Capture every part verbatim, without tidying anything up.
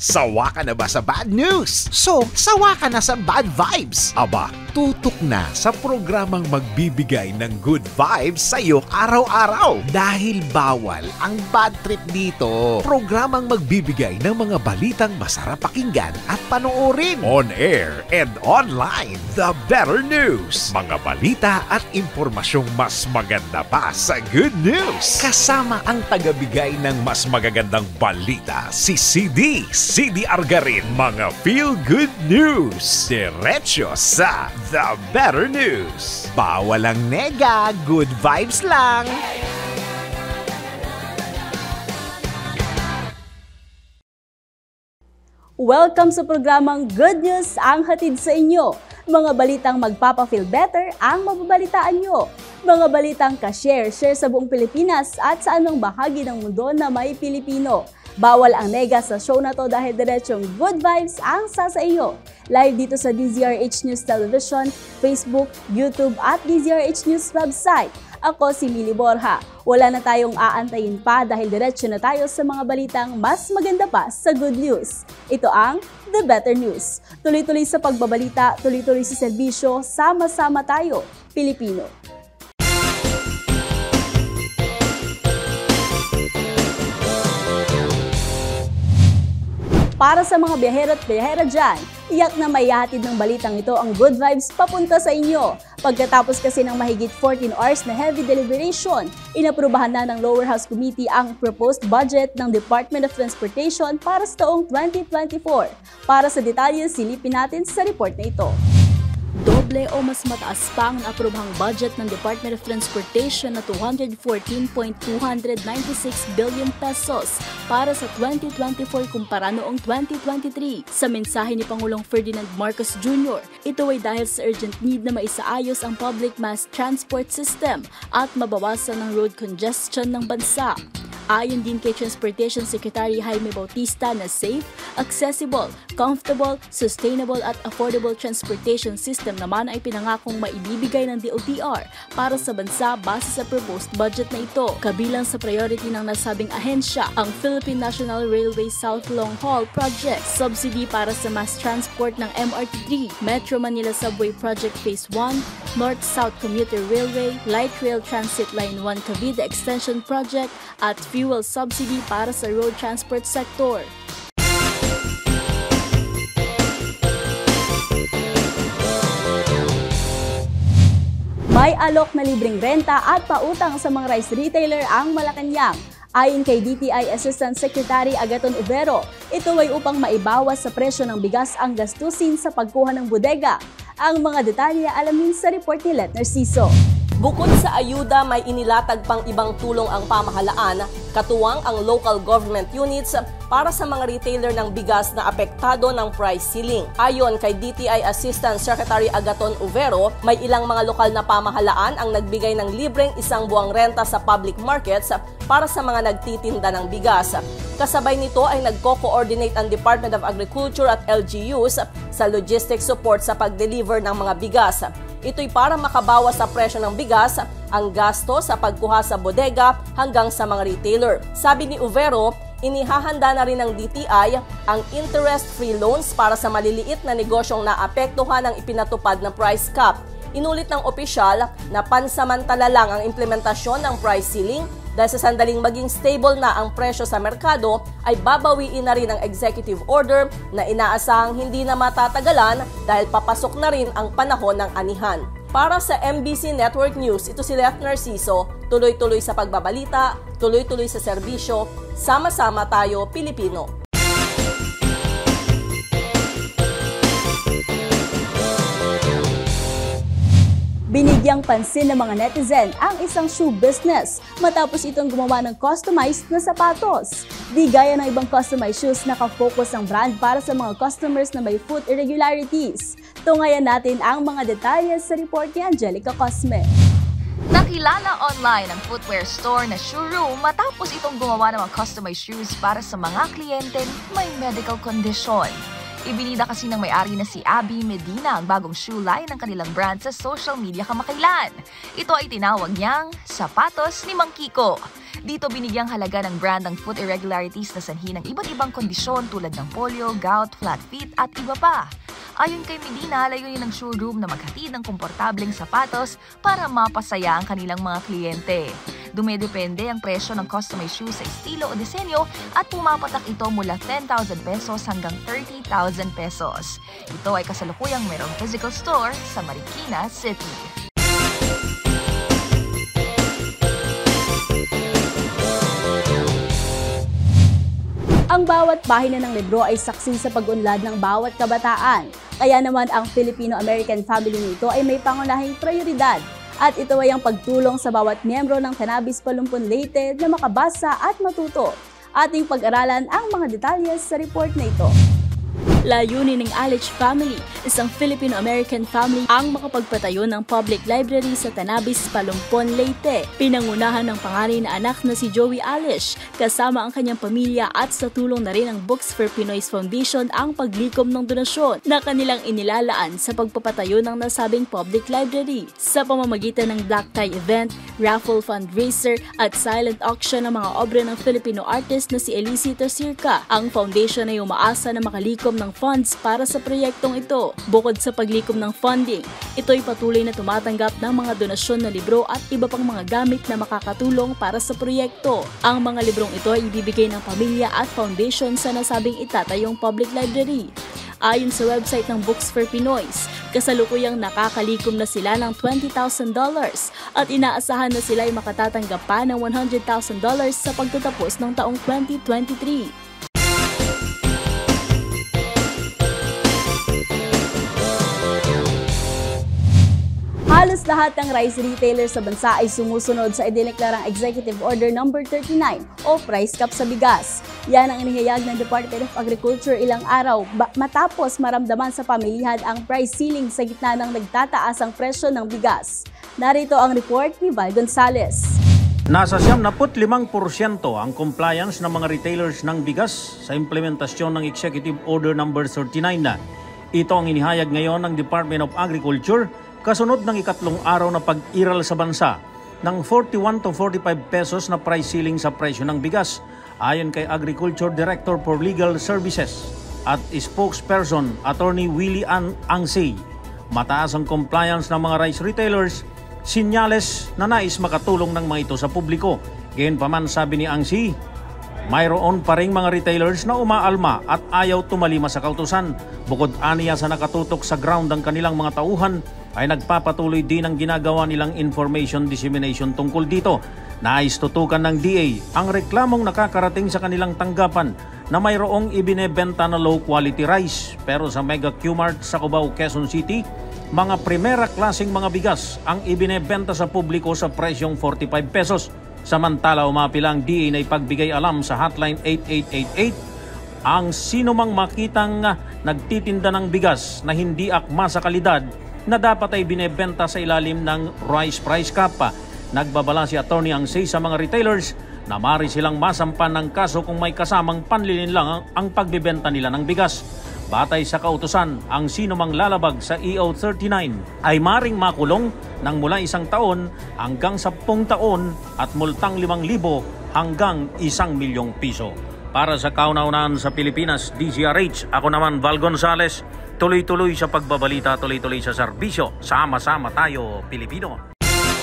Sawa ka na ba sa bad news? So, sawa ka na sa bad vibes? Aba, tutok na sa programang magbibigay ng good vibes sa iyo araw-araw. Dahil bawal ang bad trip dito. Programang magbibigay ng mga balitang masarap pakinggan at panoorin. On air and online. The Better News. Mga balita at impormasyong mas maganda pa sa good news. Kasama ang tagabigay ng mas magagandang balita, si C D. C D Argarin. Mga feel-good news. Diretso sa The Better News. Bawal ang nega, good vibes lang. Welcome sa programang Good News ang hatid sa inyo. Mga balitang magpapa-feel better ang mababalitaan nyo. Mga balitang ka-share, share sa buong Pilipinas at sa anong bahagi ng mundo na may Pilipino. Bawal ang nega sa show na to dahil diretsong good vibes ang sa sa iyo. Live dito sa D Z R H News Television, Facebook, YouTube at D Z R H News website. Ako si Mili Borja. Wala na tayong aantayin pa dahil diretso na tayo sa mga balitang mas maganda pa sa good news. Ito ang The Better News. Tuloy-tuloy sa pagbabalita, tuloy-tuloy sa serbisyo, sama-sama tayo, Pilipino. Para sa mga biyahero at biyahera dyan, iyak na may hatid ng balitang ito ang good vibes papunta sa inyo. Pagkatapos kasi ng mahigit fourteen hours na heavy deliberation, inaprubahan na ng Lower House Committee ang proposed budget ng Department of Transportation para sa taong twenty twenty-four. Para sa detalye, silipin natin sa report na ito. Doble o mas mataas pa ang naaprubuhang budget ng Department of Transportation na two hundred fourteen point two nine six billion pesos para sa twenty twenty-four kumpara noong twenty twenty-three. Sa mensahe ni Pangulong Ferdinand Marcos Junior, ito ay dahil sa urgent need na maisaayos ang public mass transport system at mabawasan ang road congestion ng bansa. Ayon din kay Transportation Secretary Jaime Bautista na safe, accessible, comfortable, sustainable at affordable transportation system naman ay pinangakong maibibigay ng D O T R para sa bansa base sa proposed budget na ito. Kabilang sa priority ng nasabing ahensya ang Philippine National Railway South Long Haul Project, subsidy para sa mass transport ng M R T three, Metro Manila Subway Project Phase one, North-South Commuter Railway, Light Rail Transit Line one Cavite Extension Project at fuel subsidy para sa road transport sector. May alok na libreng renta at pautang sa mga rice retailer ang Malacanang. Ayon kay D T I Assistant Secretary Agaton Overo, ito ay upang maibawas sa presyo ng bigas ang gastusin sa pagkuha ng bodega. Ang mga detalye alamin sa report ni Let Narciso. Bukod sa ayuda, may inilatag pang ibang tulong ang pamahalaan, katuwang ang local government units para sa mga retailer ng bigas na apektado ng price ceiling. Ayon kay D T I Assistant Secretary Agaton Overo, may ilang mga lokal na pamahalaan ang nagbigay ng libreng isang buwang renta sa public markets para sa mga nagtitinda ng bigas. Kasabay nito ay nagko-coordinate ang Department of Agriculture at L G Us sa logistics support sa pag-deliver ng mga bigas. Ito'y para makabawas sa presyo ng bigas ang gasto sa pagkuha sa bodega hanggang sa mga retailer. Sabi ni Overo, inihahanda na rin ng D T I ang interest-free loans para sa maliliit na negosyong naapektuhan ng ipinatupad na price cap. Inulit ng opisyal na pansamantala lang ang implementasyon ng price ceiling dahil sa sandaling maging stable na ang presyo sa merkado ay babawiin na rin ang executive order na inaasahang hindi na matatagalan dahil papasok na rin ang panahon ng anihan. Para sa M B C Network News, ito si Let Narciso, tuloy-tuloy sa pagbabalita, tuloy-tuloy sa serbisyo, sama-sama tayo Pilipino. Binigyang pansin ng mga netizen ang isang shoe business matapos itong gumawa ng customized na sapatos. Di gaya ng ibang customized shoes, nakafocus ang brand para sa mga customers na may foot irregularities. Tungayan natin ang mga detalye sa report ni Angelica Cosme. Nakilala online ang footwear store na Shoeroom matapos itong gumawa ng mga customized shoes para sa mga kliyente may medical condition. Ibinida kasi ng may-ari na si Abby Medina ang bagong shoe line ng kanilang brand sa social media kamakailan. Ito ay tinawag niyang sapatos ni Mang Kiko. Dito binigyang halaga ng brand ang foot irregularities na sanhi ng iba't ibang kondisyon tulad ng polio, gout, flat feet at iba pa. Ayon kay Medina, layunin ng showroom na maghatid ng komportableng sapatos para mapasaya ang kanilang mga kliyente. Dumedepende ang presyo ng customized shoes sa estilo o disenyo at pumapatak ito mula ten thousand pesos hanggang thirty thousand pesos. Ito ay kasalukuyang mayroong physical store sa Marikina City. Ang bawat pahina ng libro ay saksi sa pag-unlad ng bawat kabataan. Kaya naman ang Filipino-American family nito ay may pangunahing prioridad. At ito ay ang pagtulong sa bawat miyembro ng Cannabis Palumpon Leyte na makabasa at matuto. Ating pag-aralan ang mga detalye sa report na ito. Layunin ng Alich family, isang Filipino-American family ang makapagpatayo ng public library sa Cannabis Palumpon, Leyte. Pinangunahan ng panganay na anak na si Joey Alich, kasama ang kanyang pamilya at sa tulong na rin ng Books for Pinoy's Foundation ang paglikom ng donasyon na kanilang inilalaan sa pagpapatayo ng nasabing public library. Sa pamamagitan ng black tie event, raffle fundraiser at silent auction ng mga obra ng Filipino artist na si Elisita Circa, ang foundation ay umaasa na makalikom ng funds para sa proyektong ito. Bukod sa paglikom ng funding, ito'y patuloy na tumatanggap ng mga donasyon na libro at iba pang mga gamit na makakatulong para sa proyekto. Ang mga librong ito ay ibibigay ng pamilya at foundation sa nasabing itatayong public library. Ayon sa website ng Books for Pinoy's, kasalukuyang nakakalikom na sila ng twenty thousand dollars at inaasahan na sila ay makatatanggap pa ng one hundred thousand dollars sa pagtatapos ng taong twenty twenty-three. Halos lahat ng rice retailer sa bansa ay sumusunod sa idineklarang Executive Order number thirty-nine o price cap sa bigas. Yan ang inihayag ng Department of Agriculture ilang araw matapos maramdaman sa pamilihan ang price ceiling sa gitna ng nagtataasang presyo ng bigas. Narito ang report ni Val Gonzales. Nasa siyam na limang porsyento ang compliance ng mga retailers ng bigas sa implementasyon ng Executive Order number thirty-nine na. Ito ang inihayag ngayon ng Department of Agriculture kasunod ng ikatlong araw na pag-iral sa bansa ng forty-one to forty-five pesos na price ceiling sa presyo ng bigas ayon kay Agriculture Director for Legal Services at spokesperson Attorney Willie Ann Angsay. Mataas ang compliance ng mga rice retailers, sinyales na nais makatulong ng mga ito sa publiko. Gayunpaman sabi ni Angsay, mayroon pa ring mga retailers na umaalma at ayaw tumalima sa kautusan. Bukod aniya sa nakatutok sa ground ang kanilang mga tauhan, ay nagpapatuloy din ang ginagawa nilang information dissemination tungkol dito. Nais tutukan ng D A ang reklamong nakakarating sa kanilang tanggapan na mayroong ibinebenta na low quality rice. Pero sa Mega Q-Mart sa Cubao, Quezon City, mga primera klaseng mga bigas ang ibinebenta sa publiko sa presyong forty-five pesos. Samantala umapila ang D A na ipagbigay alam sa hotline eight eight eight eight ang sinumang makitang nagtitinda ng bigas na hindi akma sa kalidad na dapat ay binebenta sa ilalim ng rice price cap. Nagbabala si Attorney Angsay sa mga retailers na mari silang masampan ng kaso kung may kasamang panlilinlang ang pagbebenta nila ng bigas. Batay sa kautusan, ang sinumang lalabag sa E O thirty-nine ay maring makulong ng mula isang taon hanggang sampung taon at multang limang libo hanggang isang milyong piso. Para sa kauna-unahan sa Pilipinas, D Z R H, ako naman Val Gonzales, tuloy-tuloy sa pagbabalita, tuloy-tuloy sa serbisyo. Sama-sama tayo, Pilipino.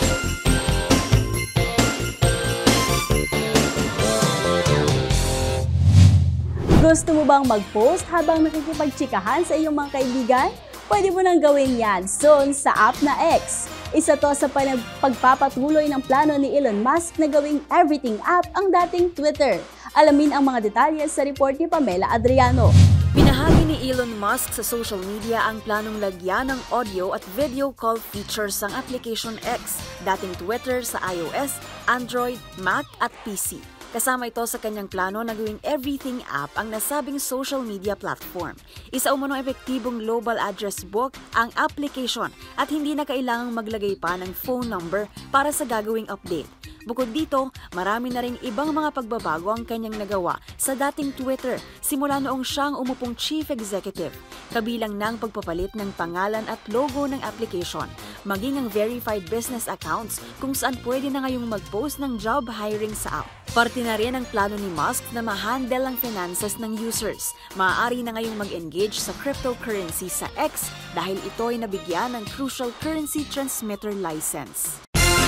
Gusto mo bang mag-post habang nakikipagtsikahan sa iyong mga kaibigan? Pwede mo nang gawin yan soon sa app na X. Isa to sa pagpapatuloy ng plano ni Elon Musk na gawing everything app ang dating Twitter. Alamin ang mga detalye sa report ni Pamela Adriano. Binahagi ni Elon Musk sa social media ang planong lagyan ng audio at video call features ang application X, dating Twitter sa iOS, Android, Mac at P C. Kasama ito sa kanyang plano na gawing everything app ang nasabing social media platform. Isa umanong epektibong global address book ang application at hindi na kailangang maglagay pa ng phone number para sa gagawing update. Bukod dito, marami na rin ibang mga pagbabago ang kanyang nagawa sa dating Twitter simula noong siyang umupong Chief Executive, kabilang ng pagpapalit ng pangalan at logo ng application, maging ang verified business accounts kung saan pwede na ngayong mag-post ng job hiring sa app. Parte na rin ang plano ni Musk na ma-handle ang finances ng users. Maaari na ngayong mag-engage sa cryptocurrency sa X dahil ito ay nabigyan ng crucial currency transmitter license.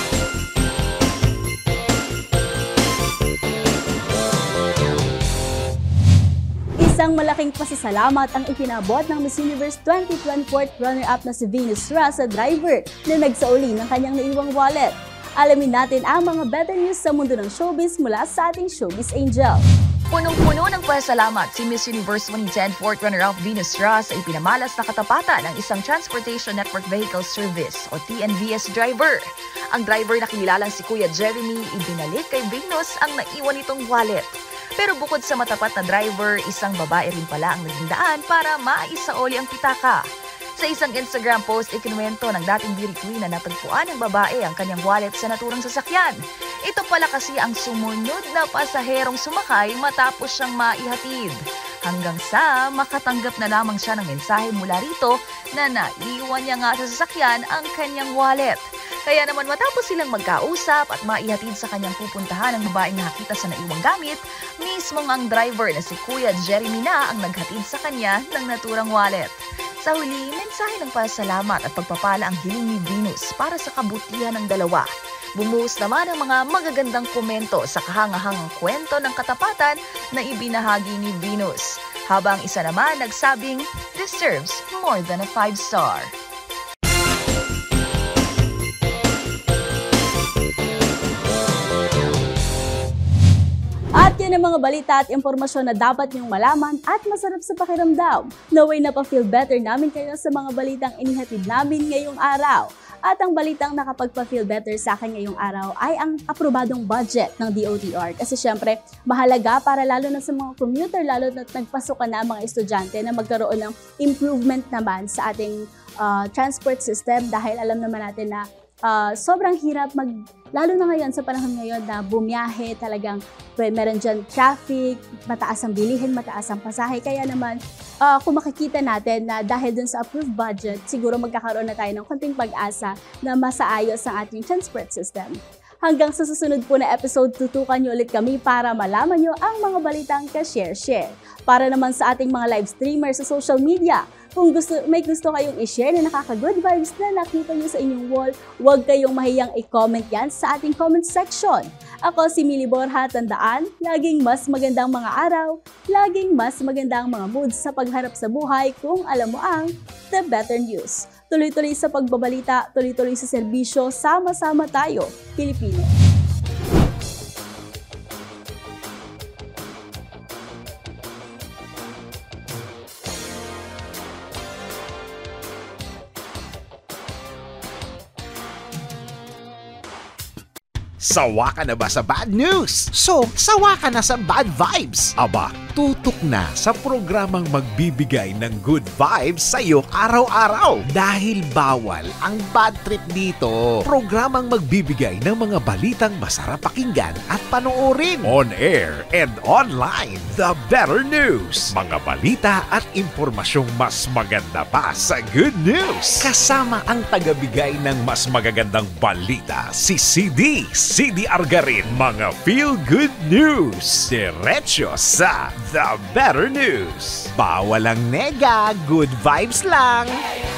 Isang malaking pasasalamat ang ipinabot ng Miss Universe twenty twenty-four runner-up na si Venus Ra sa driver na nagsauli ng kanyang naiwang wallet. Alamin natin ang mga better news sa mundo ng showbiz mula sa ating showbiz angel. Punong-puno ng pasasalamat si Miss Universe twenty ten-fourth runner-up Venus Ra sa ipinamalas na katapatan ng isang Transportation Network Vehicle Service o T N V S driver. Ang driver na kinilalang si Kuya Jeremy, ibinalik kay Venus ang naiwan nitong wallet. Pero bukod sa matapat na driver, isang babae rin pala ang naging daan para maisaoli ang pitaka. Sa isang Instagram post, ikinuwento ng dating beauty queen na natagpuan ng babae ang kanyang wallet sa naturang sasakyan. Ito pala kasi ang sumunod na pasaherong sumakay matapos siyang maihatid. Hanggang sa makatanggap na lamang siya ng mensahe mula rito na naiwan niya nga sa sasakyan ang kanyang wallet. Kaya naman matapos silang magkausap at maihatid sa kanyang pupuntahan ang babaeng nakakita sa naiwang gamit, mismong ang driver na si Kuya Jeremy na ang naghatid sa kanya ng naturang wallet. Sa huli, mensahe ng pasalamat at pagpapala ang hiling ni Venus para sa kabutihan ng dalawa. Bumuhos naman ang mga magagandang komento sa kahangahangang kwento ng katapatan na ibinahagi ni Venus. Habang isa naman nagsabing, deserves more than a five star. At yan ang mga balita at impormasyon na dapat niyong malaman at masarap sa pakiramdam. Naway na pa-feel better namin kayo sa mga balitang inihatid namin ngayong araw. At ang balitang nakapagpa-feel better sa akin ngayong araw ay ang aprobadong budget ng D O T R. Kasi syempre, mahalaga para lalo na sa mga commuter, lalo na nagpasok na ang mga estudyante na magkaroon ng improvement naman sa ating uh, transport system dahil alam naman natin na uh, sobrang hirap mag... Lalo na ngayon, sa panahon ngayon na bumiyahe, talagang meron dyan traffic, mataas ang bilihin, mataas ang pasahe. Kaya naman, uh, kung makikita natin na dahil dun sa approved budget, siguro magkakaroon na tayo ng konting pag-asa na masaayos ang ating transport system. Hanggang sa susunod po na episode, tutukan nyo ulit kami para malaman nyo ang mga balitang ka-share-share. Para naman sa ating mga live streamers sa social media, kung gusto, may gusto kayong i-share na nakaka-good vibes na nakita nyo sa inyong wall, huwag kayong mahiyang i-comment yan sa ating comment section. Ako si Millie Borja, tandaan, laging mas magandang mga araw, laging mas magandang mga moods sa pagharap sa buhay kung alam mo ang The Better News. Tuloy-tuloy sa pagbabalita, tuloy-tuloy sa serbisyo, sama-sama tayo, Pilipino. Sawa ka na ba sa bad news? So, sawa ka na sa bad vibes? Aba, tutok na sa programang magbibigay ng good vibes sa'yo araw-araw. Dahil bawal ang bad trip dito. Programang magbibigay ng mga balitang masarap pakinggan at panoorin. On air and online. The Better News. Mga balita at impormasyong mas maganda pa sa good news. Kasama ang tagabigay ng mas magagandang balita, si C D. C D Argarin, mga feel-good news. Diretso sa The Better News. Bawal ang nega, good vibes lang.